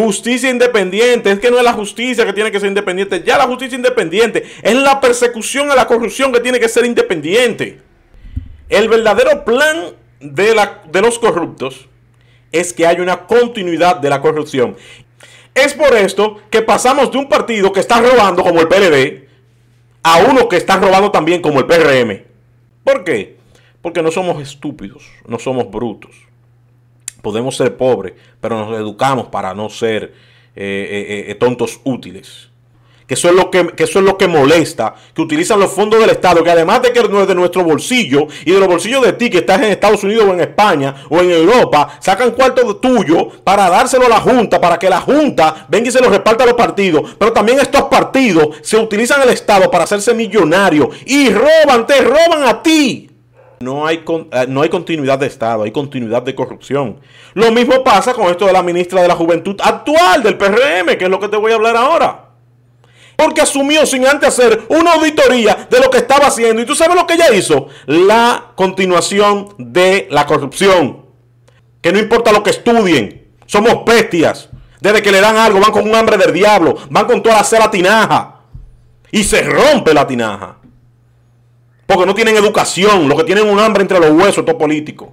Justicia independiente, es que no es la justicia que tiene que ser independiente, ya la justicia independiente, es la persecución a la corrupción que tiene que ser independiente. El verdadero plan de los corruptos es que haya una continuidad de la corrupción. Es por esto que pasamos de un partido que está robando como el PLD a uno que está robando también como el PRM. ¿Por qué? Porque no somos estúpidos, no somos brutos. Podemos ser pobres, pero nos educamos para no ser tontos útiles. Que eso es lo que molesta, que utilizan los fondos del Estado, que además de que no es de nuestro bolsillo y de los bolsillos de ti que estás en Estados Unidos o en España o en Europa, sacan cuartos tuyo para dárselo a la Junta, para que la Junta venga y se lo reparta a los partidos. Pero también estos partidos se utilizan el Estado para hacerse millonarios y te roban a ti. No hay continuidad de Estado, hay continuidad de corrupción. Lo mismo pasa con esto de la ministra de la Juventud actual del PRM, que es lo que te voy a hablar ahora. Porque asumió sin antes hacer una auditoría de lo que estaba haciendo. ¿Y tú sabes lo que ella hizo? La continuación de la corrupción. Que no importa lo que estudien, somos bestias. Desde que le dan algo, van con un hambre del diablo, van con toda la tinaja. Y se rompe la tinaja. Porque no tienen educación, lo que tienen un hambre entre los huesos, estos políticos.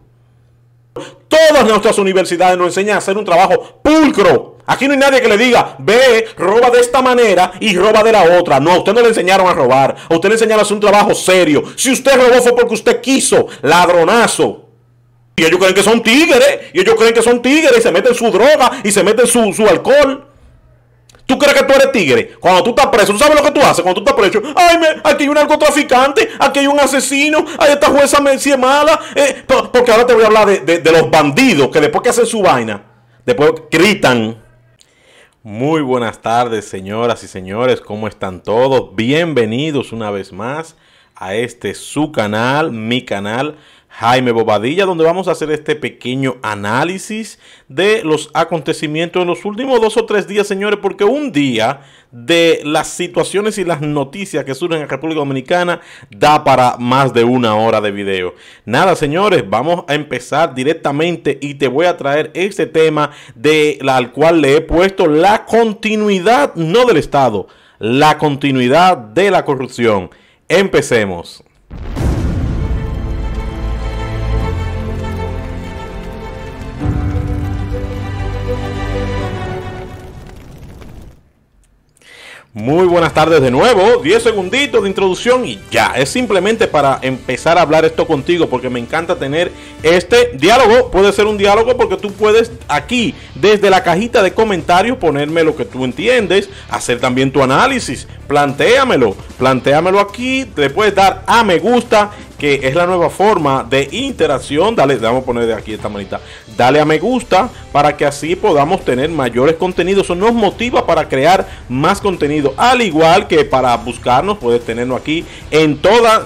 Todas nuestras universidades nos enseñan a hacer un trabajo pulcro. Aquí no hay nadie que le diga, ve, roba de esta manera y roba de la otra. No, a usted no le enseñaron a robar. A usted le enseñaron a hacer un trabajo serio. Si usted robó fue porque usted quiso, ladronazo. Y ellos creen que son tigres. Y se meten su droga y se meten su alcohol. ¿Tú crees que tú eres tigre? Cuando tú estás preso, ¿tú sabes lo que tú haces cuando tú estás preso? Ay, aquí hay un narcotraficante, aquí hay un asesino, ay, esta jueza si es mala. Porque ahora te voy a hablar de los bandidos que después que hacen su vaina, después gritan. Muy buenas tardes, señoras y señores, ¿cómo están todos? Bienvenidos una vez más a su canal, mi canal, Jaime Bobadilla, donde vamos a hacer este pequeño análisis de los acontecimientos en los últimos 2 o 3 días, señores, porque un día de las situaciones y las noticias que surgen en República Dominicana da para más de 1 hora de video. Nada, señores, vamos a empezar directamente y te voy a traer este tema al cual le he puesto la continuidad, no del Estado, la continuidad de la corrupción. Empecemos. Muy buenas tardes de nuevo, 10 segunditos de introducción y ya, es simplemente para empezar a hablar esto contigo porque me encanta tener este diálogo. Puede ser un diálogo porque tú puedes aquí desde la cajita de comentarios ponerme lo que tú entiendes, hacer también tu análisis, plantéamelo aquí, le puedes dar a me gusta, que es la nueva forma de interacción. Dale, vamos a poner de aquí esta manita, dale a me gusta para que así podamos tener mayores contenidos. Eso nos motiva para crear más contenido, al igual que para buscarnos, puedes tenernos aquí en todas,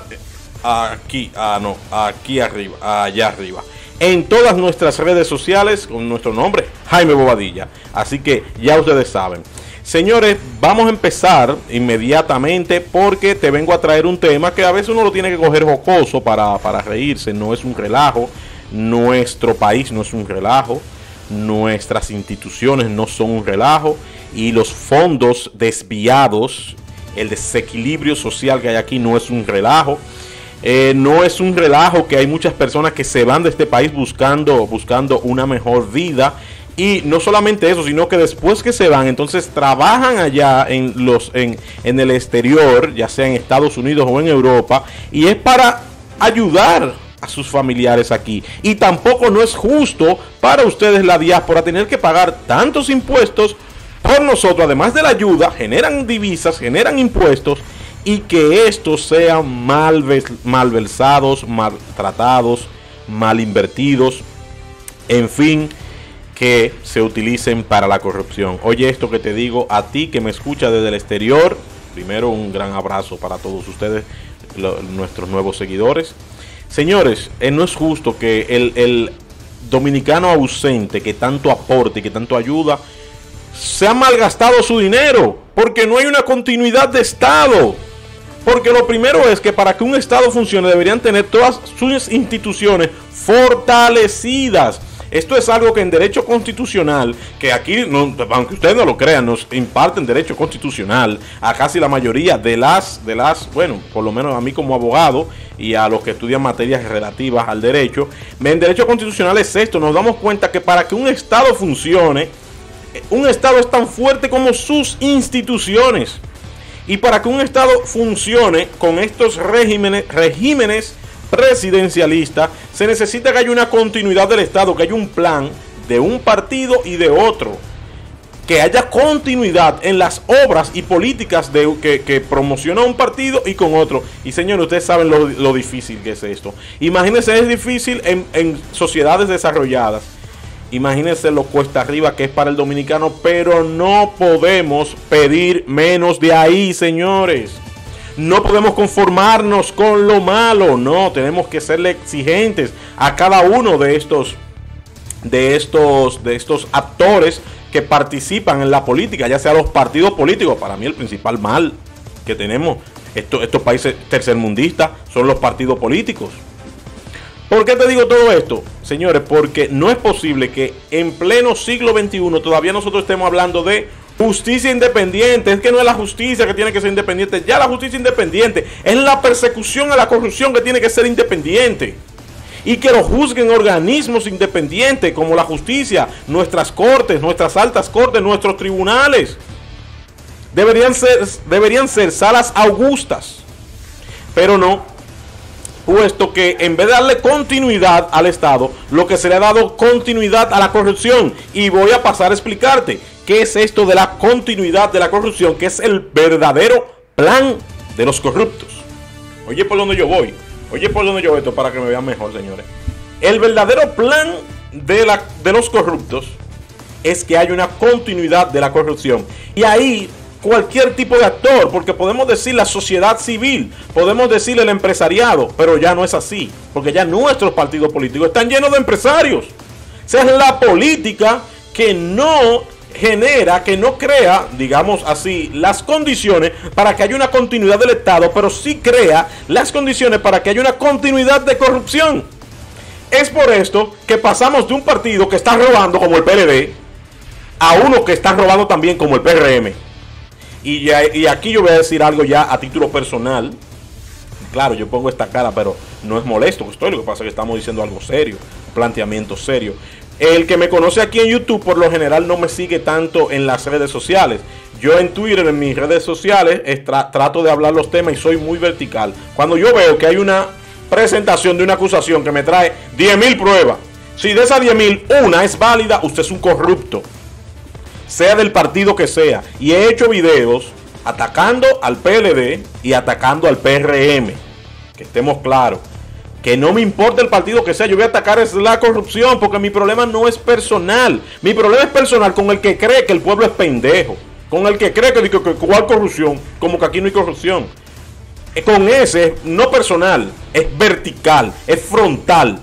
aquí arriba, allá arriba, en todas nuestras redes sociales con nuestro nombre, Jaime Bobadilla. Así que ya ustedes saben. Señores, vamos a empezar inmediatamente porque te vengo a traer un tema que a veces uno lo tiene que coger jocoso para reírse. No es un relajo, nuestro país no es un relajo, nuestras instituciones no son un relajo y los fondos desviados, el desequilibrio social que hay aquí no es un relajo. No es un relajo que hay muchas personas que se van de este país buscando una mejor vida. Y no solamente eso, sino que después que se van, entonces trabajan allá en el exterior, ya sea en Estados Unidos o en Europa, y es para ayudar a sus familiares aquí. Y tampoco no es justo para ustedes, la diáspora, tener que pagar tantos impuestos por nosotros. Además de la ayuda, generan divisas, generan impuestos, y que estos sean malversados, maltratados, mal invertidos, en fin, que se utilicen para la corrupción. Oye, esto que te digo a ti que me escucha desde el exterior, primero un gran abrazo para todos ustedes, nuestros nuevos seguidores. Señores, no es justo que el dominicano ausente que tanto aporte y que tanto ayuda se ha malgastado su dinero, porque no hay una continuidad de Estado. Porque lo primero es que para que un Estado funcione deberían tener todas sus instituciones fortalecidas. Esto es algo que en derecho constitucional, que aquí, no, aunque ustedes no lo crean, nos imparten derecho constitucional a casi la mayoría de las, bueno, por lo menos a mí como abogado y a los que estudian materias relativas al derecho. En derecho constitucional es esto, nos damos cuenta que para que un Estado funcione, un Estado es tan fuerte como sus instituciones. Y para que un Estado funcione con estos regímenes presidencialistas, se necesita que haya una continuidad del Estado, que haya un plan de un partido y de otro, que haya continuidad en las obras y políticas que promociona un partido y con otro. Y señores, ustedes saben lo difícil que es esto. Imagínense, es difícil en sociedades desarrolladas. Imagínense lo cuesta arriba que es para el dominicano, pero no podemos pedir menos de ahí, señores. No podemos conformarnos con lo malo, no, tenemos que serle exigentes a cada uno de estos actores que participan en la política, ya sea los partidos políticos. Para mí el principal mal que tenemos estos países tercermundistas son los partidos políticos. ¿Por qué te digo todo esto? Señores, porque no es posible que en pleno siglo XXI todavía nosotros estemos hablando de justicia independiente. Es que no es la justicia que tiene que ser independiente. Ya la justicia independiente es la persecución a la corrupción que tiene que ser independiente. Y que lo juzguen organismos independientes como la justicia, nuestras cortes, nuestras altas cortes, nuestros tribunales. Deberían ser salas augustas. Pero no. Puesto que en vez de darle continuidad al Estado, lo que se le ha dado continuidad a la corrupción. Y voy a pasar a explicarte qué es esto de la continuidad de la corrupción, que es el verdadero plan de los corruptos. Oye, por dónde yo voy. Oye, por dónde yo voy, esto para que me vean mejor, señores. El verdadero plan de los corruptos es que haya una continuidad de la corrupción. Y ahí cualquier tipo de actor, porque podemos decir la sociedad civil, podemos decir el empresariado, pero ya no es así, porque ya nuestros partidos políticos están llenos de empresarios. O sea, es la política que no genera, que no crea, digamos así, las condiciones para que haya una continuidad del Estado, pero sí crea las condiciones para que haya una continuidad de corrupción. Es por esto que pasamos de un partido que está robando como el PLD a uno que está robando también como el PRM. Y aquí yo voy a decir algo ya a título personal. Claro, yo pongo esta cara, pero no es molesto que estoy. Lo que pasa es que estamos diciendo algo serio, un planteamiento serio. El que me conoce aquí en YouTube, por lo general, no me sigue tanto en las redes sociales. Yo en Twitter, en mis redes sociales, trato de hablar los temas y soy muy vertical. Cuando yo veo que hay una presentación de una acusación que me trae 10.000 pruebas, si de esas 10.000 una es válida, usted es un corrupto. Sea del partido que sea. Y he hecho videos atacando al PLD y atacando al PRM. Que estemos claros. Que no me importa el partido que sea. Yo voy a atacar es la corrupción. Porque mi problema no es personal. Mi problema es personal con el que cree que el pueblo es pendejo. Con el que cree que ¿cuál corrupción? Como que aquí no hay corrupción. Con ese, no personal. Es vertical. Es frontal.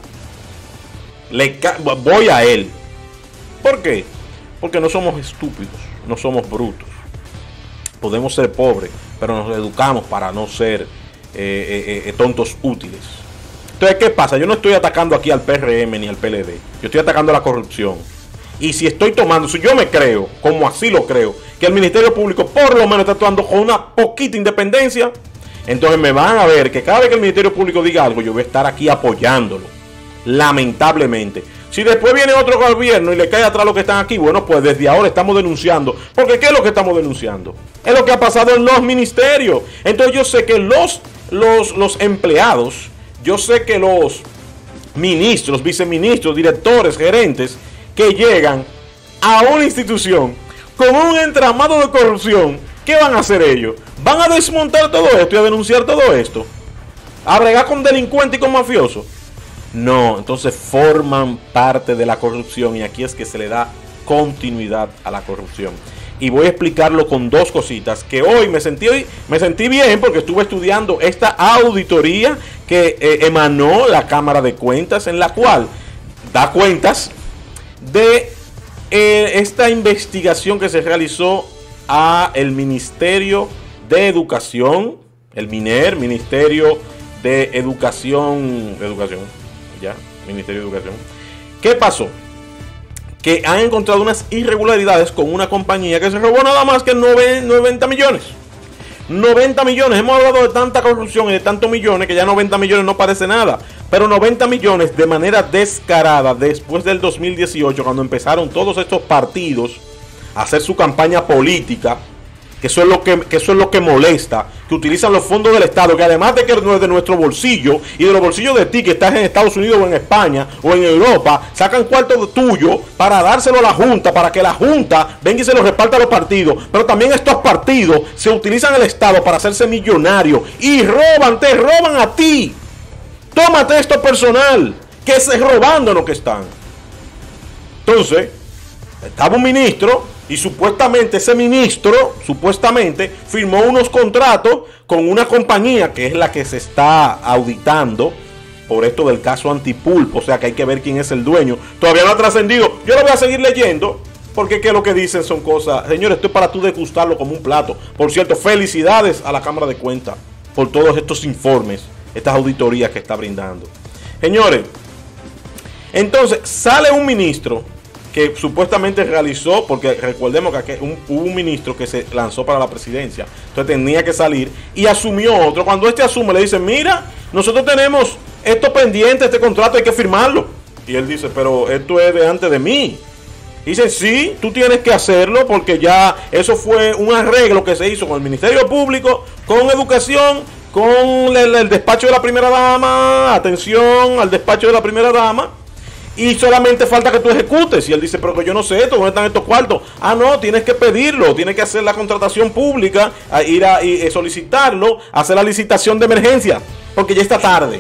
Voy a él. ¿Por qué? Porque no somos estúpidos, no somos brutos. Podemos ser pobres, pero nos educamos para no ser tontos útiles. Entonces, ¿qué pasa? Yo no estoy atacando aquí al PRM ni al PLD. Yo estoy atacando la corrupción. Y si estoy tomando, si yo me creo, como así lo creo, que el Ministerio Público por lo menos está actuando con una poquita independencia, entonces me van a ver que cada vez que el Ministerio Público diga algo, yo voy a estar aquí apoyándolo. Lamentablemente. Si después viene otro gobierno y le cae atrás lo que están aquí, bueno, pues desde ahora estamos denunciando. Porque ¿qué es lo que estamos denunciando? Es lo que ha pasado en los ministerios. Entonces yo sé que los empleados, yo sé que los ministros, viceministros, directores, gerentes, que llegan a una institución con un entramado de corrupción, ¿qué van a hacer ellos? ¿Van a desmontar todo esto y a denunciar todo esto? ¿A bregar con delincuentes y con mafiosos? No, entonces forman parte de la corrupción y aquí es que se le da continuidad a la corrupción. Y voy a explicarlo con dos cositas que hoy me sentí bien porque estuve estudiando esta auditoría que emanó la Cámara de Cuentas, en la cual da cuentas de esta investigación que se realizó a el Ministerio de Educación, el MINER, Ministerio de Educación, ya, Ministerio de Educación. ¿Qué pasó? que han encontrado unas irregularidades con una compañía que se robó nada más que 90 millones. 90 millones, hemos hablado de tanta corrupción y de tantos millones que ya 90 millones no parece nada, pero 90 millones de manera descarada después del 2018, cuando empezaron todos estos partidos a hacer su campaña política, que eso es lo que molesta, que utilizan los fondos del Estado, que además de que no es de nuestro bolsillo y de los bolsillos de ti que estás en Estados Unidos o en España o en Europa, sacan cuartos tuyo para dárselo a la Junta, para que la Junta venga y se los reparta a los partidos. Pero también estos partidos se utilizan el Estado para hacerse millonarios y te roban a ti. Tómate esto personal, que es robando lo que están. Entonces, estaba un ministro y supuestamente ese ministro, firmó unos contratos con una compañía que es la que se está auditando por esto del caso Antipulpo. O sea que hay que ver quién es el dueño. Todavía no ha trascendido. Yo lo voy a seguir leyendo porque que lo que dicen son cosas. Señores, esto es para tú degustarlo como un plato. Por cierto, felicidades a la Cámara de Cuentas por todos estos informes, estas auditorías que está brindando. Señores, entonces sale un ministro que supuestamente realizó, porque recordemos que hubo un ministro que se lanzó para la presidencia, entonces tenía que salir, y asumió otro. Cuando este asume, le dicen, mira, nosotros tenemos esto pendiente, este contrato hay que firmarlo, y él dice, pero esto es de antes de mí. Dice, sí, tú tienes que hacerlo, porque ya eso fue un arreglo que se hizo con el Ministerio Público, con Educación, con el despacho de la primera dama, atención al despacho de la primera dama, y solamente falta que tú ejecutes. Y él dice, pero que yo no sé esto, ¿dónde están estos cuartos? Ah, no, tienes que pedirlo, tienes que hacer la contratación pública, ir a solicitarlo, hacer la licitación de emergencia, porque ya está tarde.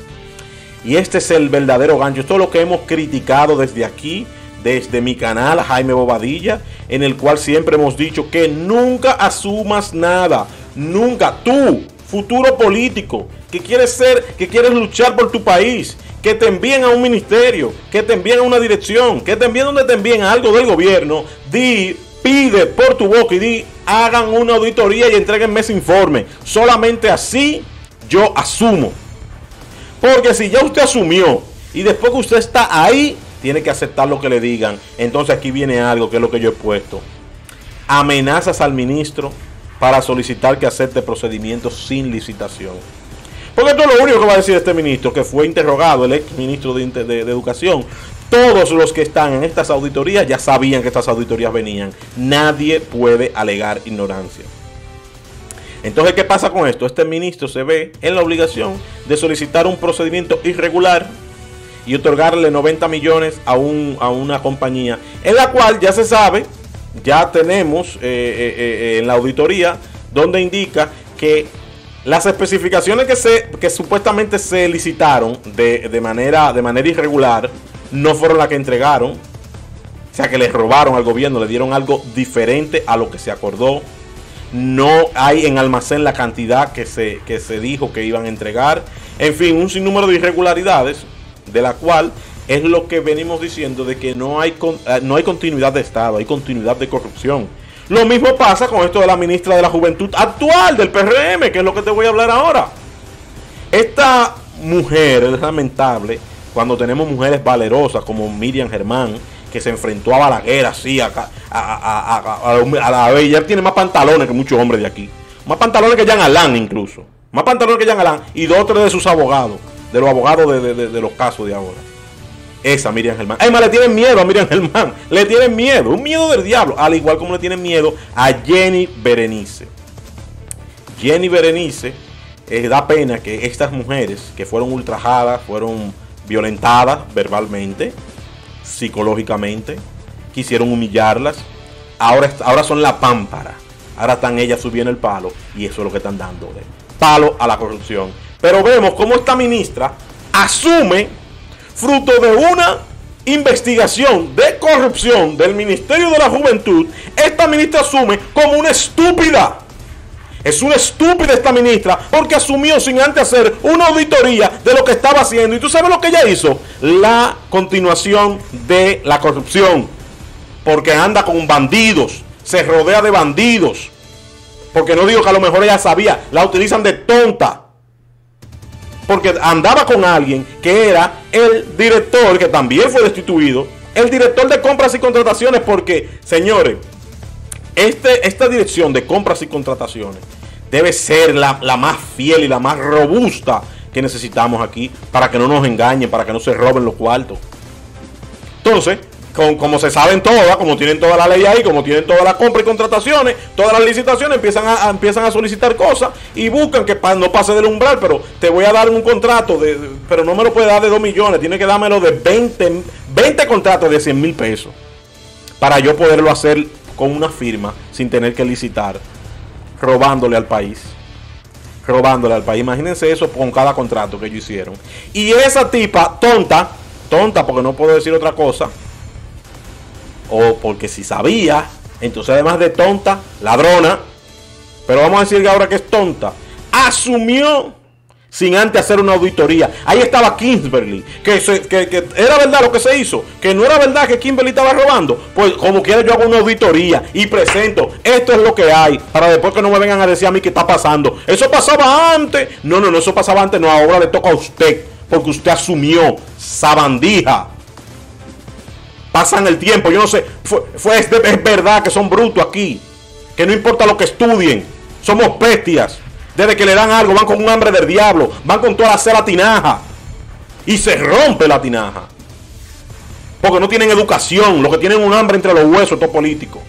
Y este es el verdadero gancho. Esto es lo que hemos criticado desde aquí, desde mi canal, Jaime Bobadilla, en el cual siempre hemos dicho que nunca asumas nada. Nunca. Tú, futuro político, que quieres luchar por tu país, que te envíen a un ministerio, que te envíen a una dirección, que te envíen donde te envíen algo del gobierno, pide por tu boca y hagan una auditoría y entréguenme ese informe. Solamente así yo asumo. Porque si ya usted asumió y después que usted está ahí, tiene que aceptar lo que le digan. Entonces aquí viene algo que es lo que yo he puesto. Amenazas al ministro para solicitar que acepte procedimientos sin licitación. Porque esto es lo único que va a decir este ministro, que fue interrogado, el ex ministro de Educación. Todos los que están en estas auditorías ya sabían que estas auditorías venían. Nadie puede alegar ignorancia. Entonces, ¿qué pasa con esto? Este ministro se ve en la obligación de solicitar un procedimiento irregular y otorgarle 90 millones a una compañía, en la cual ya se sabe, ya tenemos en la auditoría, donde indica que las especificaciones que supuestamente se licitaron de manera irregular no fueron las que entregaron. O sea, que les robaron al gobierno, le dieron algo diferente a lo que se acordó. No hay en almacén la cantidad que se dijo que iban a entregar. En fin, un sinnúmero de irregularidades, de la cual es lo que venimos diciendo, de que no hay continuidad de Estado, hay continuidad de corrupción. Lo mismo pasa con esto de la ministra de la Juventud actual del PRM, que es lo que te voy a hablar ahora. Esta mujer es lamentable cuando tenemos mujeres valerosas como Miriam Germán, que se enfrentó a Balaguer así, a la vez. Ella tiene más pantalones que muchos hombres de aquí. Más pantalones que Jean Alain incluso. Más pantalones que Jean Alain y dos o tres de sus abogados, de los abogados de los casos de ahora. Esa Miriam Germán. Además, le tienen miedo a Miriam Germán. Le tienen miedo. Un miedo del diablo. Al igual como le tienen miedo a Jenny Berenice. Jenny Berenice, da pena que estas mujeres que fueron ultrajadas, fueron violentadas verbalmente, psicológicamente, quisieron humillarlas. Ahora son la pámpara. Ahora están ellas subiendo el palo. Y eso es lo que están dándole. Palo a la corrupción. Pero vemos cómo esta ministra asume, fruto de una investigación de corrupción del Ministerio de la Juventud, esta ministra asume como una estúpida. Es una estúpida esta ministra porque asumió sin antes hacer una auditoría de lo que estaba haciendo. ¿Y tú sabes lo que ella hizo? La continuación de la corrupción. Porque anda con bandidos, se rodea de bandidos. Porque no digo que a lo mejor ella sabía, la utilizan de tonta. Porque andaba con alguien que era el director, que también fue destituido, el director de compras y contrataciones, porque, señores, esta dirección de compras y contrataciones debe ser la más fiel y la más robusta que necesitamos aquí, para que no nos engañen, para que no se roben los cuartos. Entonces, como se saben todas, como tienen toda la ley ahí, como tienen todas las compras y contrataciones, todas las licitaciones, empiezan a solicitar cosas y buscan que no pase del umbral, pero te voy a dar un contrato, pero no me lo puede dar de 2 millones, tiene que dármelo de 20 contratos de 100,000 pesos, para yo poderlo hacer con una firma, sin tener que licitar, robándole al país. Imagínense eso con cada contrato que ellos hicieron. Y esa tipa, tonta, porque no puedo decir otra cosa, o porque si sabía, entonces además de tonta, ladrona, pero vamos a decir que ahora que es tonta, asumió sin antes hacer una auditoría. Ahí estaba Kingsbury, que era verdad lo que se hizo, que no era verdad que Kingsbury estaba robando. Pues como quiera yo hago una auditoría y presento, esto es lo que hay, para después que no me vengan a decir a mí qué está pasando. Eso pasaba antes. No, eso pasaba antes, no, ahora le toca a usted, porque usted asumió, sabandija. Pasan el tiempo, yo no sé, es verdad que son brutos aquí, que no importa lo que estudien, somos bestias. Desde que le dan algo, van con un hambre del diablo, van con toda la tinaja, y se rompe la tinaja, porque no tienen educación, lo que tienen un hambre entre los huesos, estos políticos.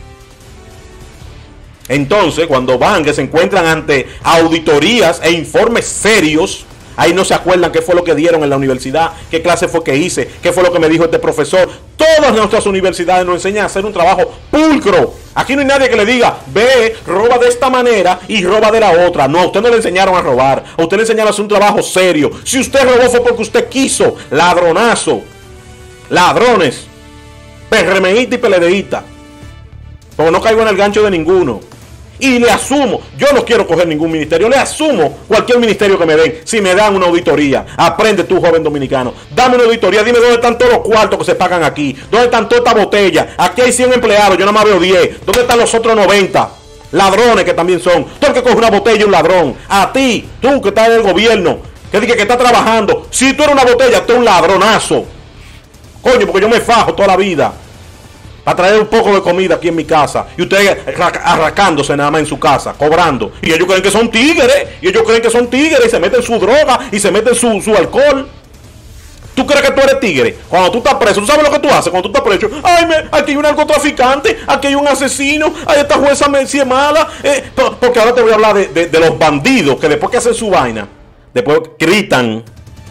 Entonces, cuando van, que se encuentran ante auditorías e informes serios, ahí no se acuerdan qué fue lo que dieron en la universidad, qué clase fue que hice, qué fue lo que me dijo este profesor. Todas nuestras universidades nos enseñan a hacer un trabajo pulcro. Aquí no hay nadie que le diga, ve, roba de esta manera y roba de la otra. No, a usted no le enseñaron a robar, a usted le enseñaron a hacer un trabajo serio. Si usted robó fue porque usted quiso. Ladronazo, ladrones, PRMista y PLDista, porque no caigo en el gancho de ninguno. Y le asumo, yo no quiero coger ningún ministerio, le asumo cualquier ministerio que me den, si me dan una auditoría. Aprende tú, joven dominicano, dame una auditoría, dime dónde están todos los cuartos que se pagan aquí, dónde están todas estas botellas. Aquí hay 100 empleados, yo nada más veo 10, ¿dónde están los otros 90? Ladrones que también son. Tú el que coge una botella es un ladrón. A ti, tú que estás en el gobierno, que dice que está trabajando, si tú eres una botella, tú eres un ladronazo. Coño, porque yo me fajo toda la vida para traer un poco de comida aquí en mi casa, y ustedes arrancándose nada más en su casa, cobrando, y ellos creen que son tigres, y se meten su droga, y se meten su alcohol. ¿Tú crees que tú eres tigre? Cuando tú estás preso, ¿tú sabes lo que tú haces cuando tú estás preso? Ay, aquí hay un narcotraficante, aquí hay un asesino, ay, esta jueza me es mala, porque ahora te voy a hablar de los bandidos, que después que hacen su vaina, después gritan,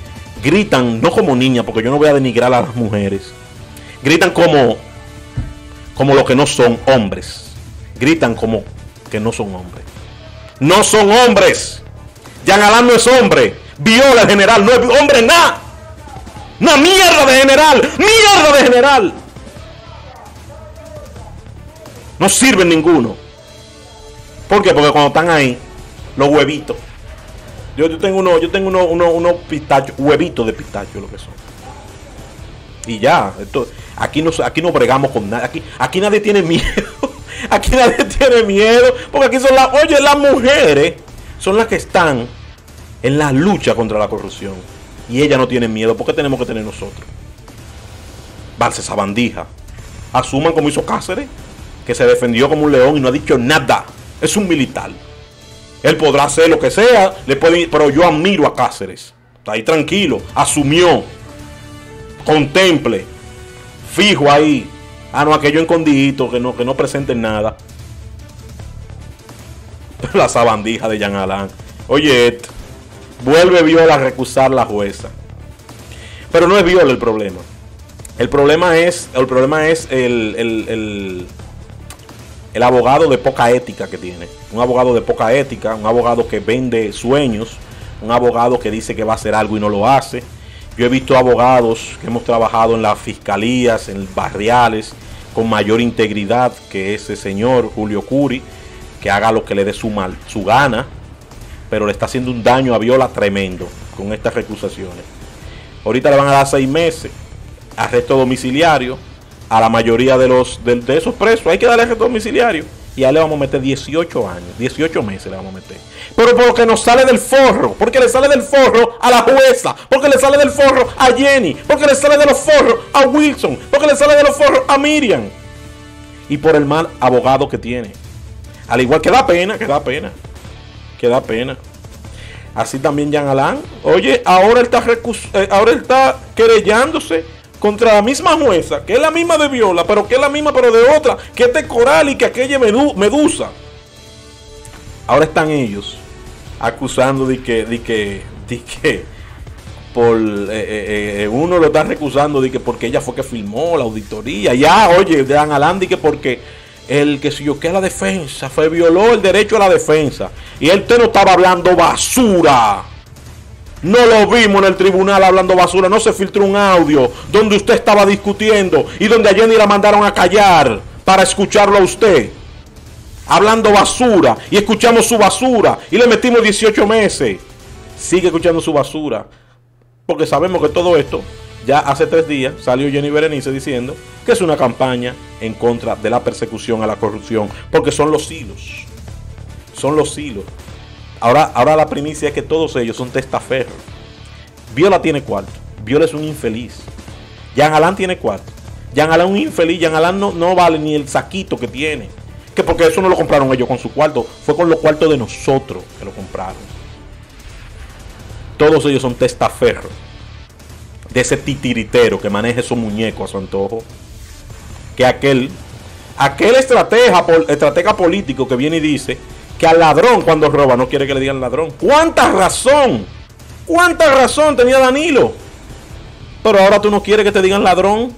no como niñas, porque yo no voy a denigrar a las mujeres, gritan como lo que no son hombres. Gritan como que no son hombres. No son hombres. Jean Alain no es hombre. Viola el general, no es hombre nada. Una mierda de general. Mierda de general. No sirven ninguno. ¿Por qué? Porque cuando están ahí, los huevitos. Yo tengo unos pistachos, huevitos de pistacho, lo que son. Y ya, aquí no bregamos con nada. Aquí nadie tiene miedo. Aquí nadie tiene miedo. Porque aquí son las mujeres son las que están en la lucha contra la corrupción. Y ellas no tienen miedo. ¿Por qué tenemos que tener nosotros? Valse esa bandija. Asuman como hizo Cáceres, que se defendió como un león y no ha dicho nada. Es un militar. Él podrá hacer lo que sea, pero yo admiro a Cáceres. Está ahí tranquilo. Asumió. Contemple, fijo ahí. No, aquello escondidito, que no presenten nada. La sabandija de Jean Alain. Oye, vuelve Viola a recusar la jueza. Pero no es Viola el problema. El problema es el abogado de poca ética que tiene. Un abogado de poca ética, un abogado que vende sueños, un abogado que dice que va a hacer algo y no lo hace. Yo he visto abogados que hemos trabajado en las fiscalías, en barriales, con mayor integridad que ese señor Julio Curi, que haga lo que le dé su gana, pero le está haciendo un daño a Viola tremendo con estas recusaciones. Ahorita le van a dar 6 meses, arresto domiciliario, a la mayoría de esos presos, hay que darle arresto domiciliario, y a él le vamos a meter 18 años, 18 meses le vamos a meter. Pero porque nos sale del forro, porque le sale del forro a la jueza, porque le sale del forro a Jenny, porque le sale de los forros a Wilson, porque le sale de los forros a Miriam. Y por el mal abogado que tiene. Al igual que da pena, que da pena, que da pena. Así también Jean Alain. Oye, ahora él está querellándose contra la misma jueza, que es la misma de Viola, pero que es la misma pero de otra, que este Coral y que aquella Medusa. Ahora están ellos acusando de que por uno lo está recusando de que porque ella fue que filmó la auditoría. Ya, oye, Jean Alain de que porque el que si yo que la defensa fue violó el derecho a la defensa. Y él no estaba hablando basura. No lo vimos en el tribunal hablando basura. No se filtró un audio donde usted estaba discutiendo y donde a Jenny la mandaron a callar para escucharlo a usted hablando basura. Y escuchamos su basura y le metimos 18 meses. Sigue escuchando su basura, porque sabemos que todo esto, ya hace 3 días salió Jenny Berenice diciendo que es una campaña en contra de la persecución a la corrupción, porque son los hilos. Son los hilos. Ahora la primicia es que todos ellos son testaferros. Viola tiene cuarto. Viola es un infeliz. Jean Alain tiene cuarto. Jean Alain es un infeliz. Jean Alain no vale ni el saquito que tiene. Que porque eso no lo compraron ellos con su cuarto. Fue con los cuartos de nosotros que lo compraron. Todos ellos son testaferros de ese titiritero que maneja esos muñecos a su antojo. Que aquel estratega político que viene y dice que al ladrón cuando roba no quiere que le digan ladrón. ¿Cuánta razón tenía Danilo? Pero ahora tú no quieres que te digan ladrón.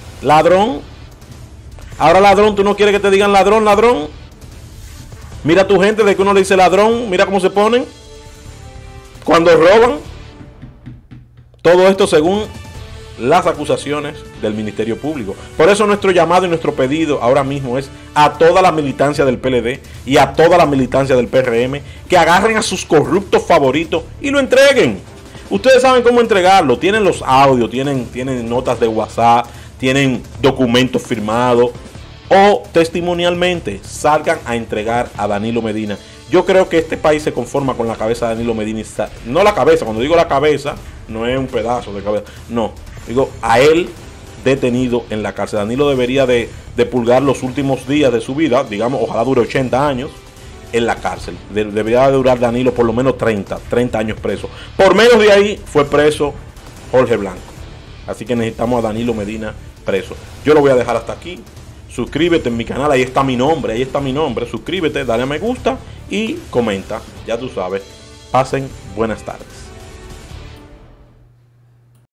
Ahora ladrón, tú no quieres que te digan ladrón. Mira a tu gente de que uno le dice ladrón, mira cómo se ponen cuando roban. Todo esto según las acusaciones del Ministerio Público. Por eso nuestro llamado y nuestro pedido ahora mismo es a toda la militancia del PLD y a toda la militancia del PRM que agarren a sus corruptos favoritos y lo entreguen. Ustedes saben cómo entregarlo. Tienen los audios, tienen notas de WhatsApp, tienen documentos firmados o testimonialmente salgan a entregar a Danilo Medina. Yo creo que este país se conforma con la cabeza de Danilo Medina. No la cabeza, cuando digo la cabeza, no es un pedazo de cabeza. No, digo a él detenido en la cárcel. Danilo debería de purgar los últimos días de su vida, digamos, ojalá dure 80 años en la cárcel. Debería de durar Danilo por lo menos 30 años preso. Por menos de ahí fue preso Jorge Blanco. Así que necesitamos a Danilo Medina preso. Yo lo voy a dejar hasta aquí. Suscríbete en mi canal, ahí está mi nombre. Suscríbete, dale a me gusta y comenta. Ya tú sabes. Pasen buenas tardes.